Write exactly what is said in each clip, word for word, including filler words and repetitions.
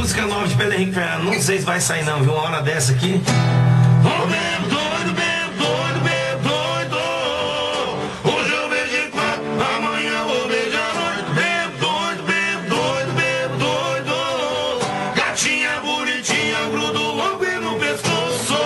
Música nova de Pedro Henrique Fernando. Não sei se vai sair não, viu? Uma hora dessa aqui. Ô, bebo doido, bebo doido, bebo doido. Hoje eu beijei quatro, amanhã vou beijar oito. Bebo doido, bebo doido, bebo doido. Gatinha bonitinha, grudo logo e no pescoço.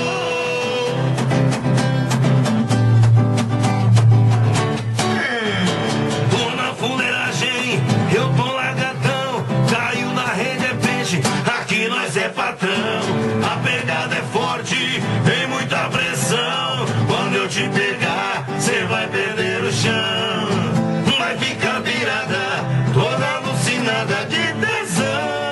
Tô na fuleiragem, eu tô largadão. Caiu na rede, é peixe, aqui nós é patrão. A pegada é forte, tem muita pressão. Quando eu te pegar, cê vai perder o chão. Vai ficar virada, toda alucinada de tesão.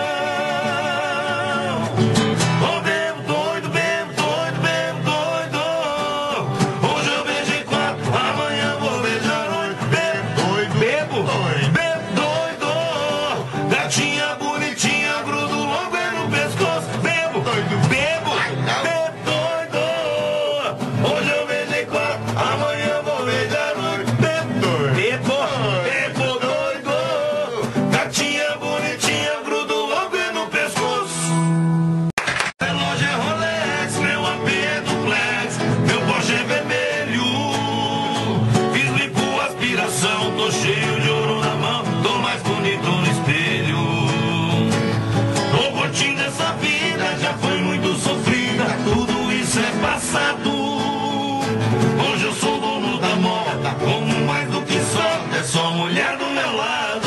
Ô bebo doido, bebo doido, bebo doido. Hoje eu beijei quatro, amanhã vou beijar oito. Bebo doido, bebo, bebo doido. Gatinha bonitinha, grudo logo é no pescoço. Bebo, bebo, bebo doido. Hoje eu beijei quatro, amanhã vou beijar oito. Bebo, bebo, bebo doido. Gatinha bonitinha, grudo logo é no pescoço. Relógio é Rolex, meu A P é duplex, meu Porsche é vermelho. Fiz lipo, aspiração, tô cheio de ouro na mão, tô mais bonito no espelho. Tô curtindo essa vida, já foi muito sofrida, tudo isso é passado. Hoje eu sou dono da moda, como mais do que só, é só mulher do meu lado.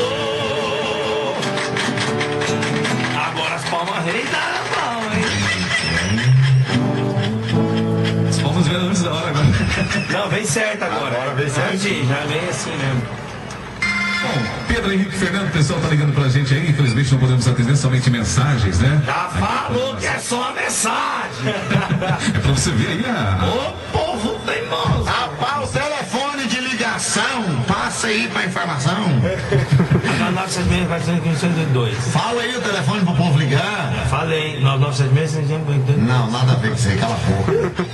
Agora as palmas rei da palma, hein? As palmas vêm antes da hora agora. Não, vem certo agora. Agora vem certo. Antes, já vem assim mesmo. Bom, Pedro Henrique Fernando, o pessoal tá ligando pra gente aí. Infelizmente não podemos atender somente mensagens, né? Já falou que é só mensagem. É pra você ver aí a... Ô povo teimoso. Rapaz, o telefone de ligação, passa aí pra informação. nove sete seis, quatro cinco cinco dois. Fala aí o telefone pro povo ligar. Falei, nove nove sete seis, cinco cinco dois. Não, nada a ver com isso aí, cala a boca.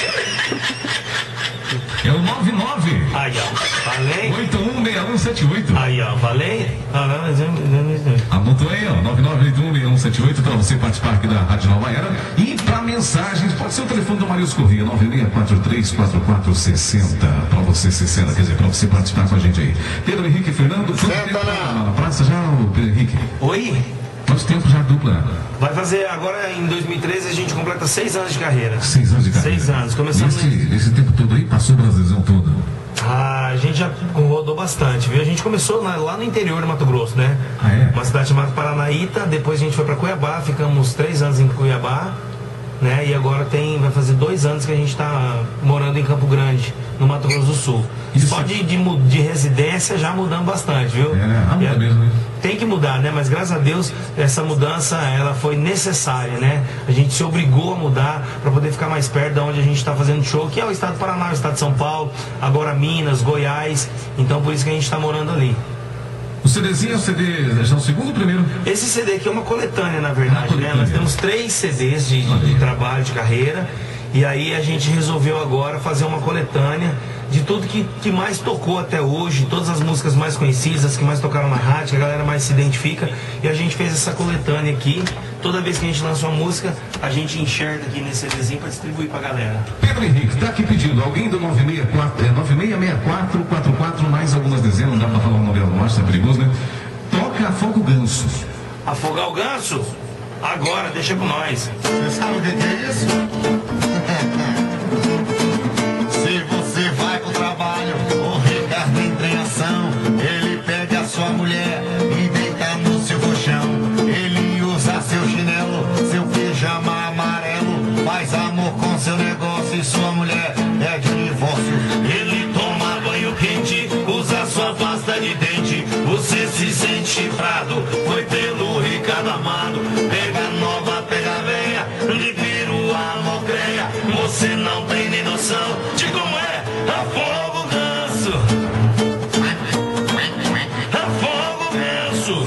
É o nove nove Aí, ó. Falei. oito um seis um sete oito. Aí, ó. Falei. Anotou aí, ó, nove nove oito um seis um sete oito, para você participar aqui da Rádio Nova Era. E para mensagens, pode ser o telefone do Marius Corrêa, nove seis quatro três quatro quatro seis zero, para você sessenta, quer dizer, para você participar com a gente aí. Pedro Henrique Fernando, quanto Senta tempo lá. na praça já, o Pedro Henrique? Oi? Quanto tempo já dupla? Vai fazer agora em dois mil e treze a gente completa seis anos de carreira. Seis anos de carreira. Seis anos. Começamos. Nesse, nesse tempo todo aí, passou o Brasilzão todo. Ah, a gente já rodou bastante, viu? A gente começou na- lá no interior do Mato Grosso, né? Ah, é? Uma cidade chamada Paranaíta, depois a gente foi pra Cuiabá, ficamos três anos em Cuiabá, né? E agora tem, vai fazer dois anos que a gente tá morando em Campo Grande, no Mato Grosso do Sul. Isso. Só de, de, mu- de residência já mudamos bastante, viu? É, né? Ah, muda E a- mesmo, hein? Tem que mudar, né? Mas graças a Deus essa mudança ela foi necessária, né? A gente se obrigou a mudar para poder ficar mais perto de onde a gente está fazendo show, que é o estado do Paraná, o estado de São Paulo, agora Minas, Goiás. Então por isso que a gente está morando ali. O CDzinho é o C D, já é o segundo ou o primeiro? Esse C D aqui é uma coletânea, na verdade, Uma coletânea. né? Nós temos três C Ds de, de trabalho, de carreira. E aí a gente resolveu agora fazer uma coletânea de tudo que, que mais tocou até hoje, todas as músicas mais conhecidas, as que mais tocaram na rádio, que a galera mais se identifica. E a gente fez essa coletânea aqui. Toda vez que a gente lança uma música, a gente enxerga aqui nesse CDzinho para distribuir pra galera. Pedro Henrique, tá aqui pedindo, alguém do nove seis quatro, é, nove seis seis quatro quatro quatro, mais algumas dezenas, não dá pra falar o nome da nossa, é perigoso, né? Toca Afoga o Ganso. Afogar o ganso? Agora, deixa com nós. Você sabe o que que é isso? Se você vai pro trabalho, o Ricardo entra em ação. Ele pega a sua mulher e deita no seu colchão. Ele usa seu chinelo, seu pijama amarelo. Faz amor com seu negócio e sua mulher é de divórcio. Ele toma banho quente, usa sua pasta de dente. Você se sente chifrado, foi pelo Ricardo amado. Pega nova, pega velha, de perua, mocreia. Você não tem nem noção de como é. Afoga o ganso, afoga o ganso,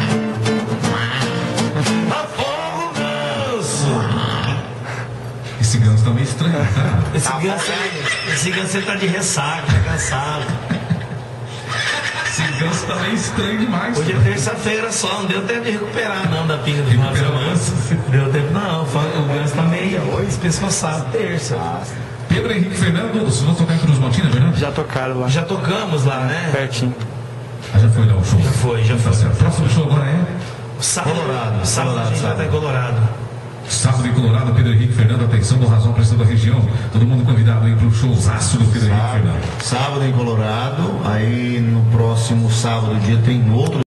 afoga o ganso. Esse ganso tá meio estranho, tá? Esse ganso, esse ganso ele tá de ressaca, tá cansado. Esse ganso tá meio estranho demais. Hoje é terça-feira só, não deu tempo de recuperar não da pinga do final de Recuperar semana. Deu tempo não, o ganso tá meio espescoçado, terça. Pedro Henrique Fernando, vocês vão tocar em Cruz Maltina, é verdade? Já tocaram lá. Já tocamos lá, né? Pertinho. Ah, já foi lá o show? Já foi, já Tá foi. certo. Próximo show agora é? Sábado, Colorado, sábado a gente vai estar em Colorado. Sábado em Colorado, Pedro Henrique Fernando, atenção do Razão para da região. Todo mundo convidado aí pro showzaço do Pedro Henrique Fernando. Sábado em Colorado, aí no próximo sábado, dia tem outro.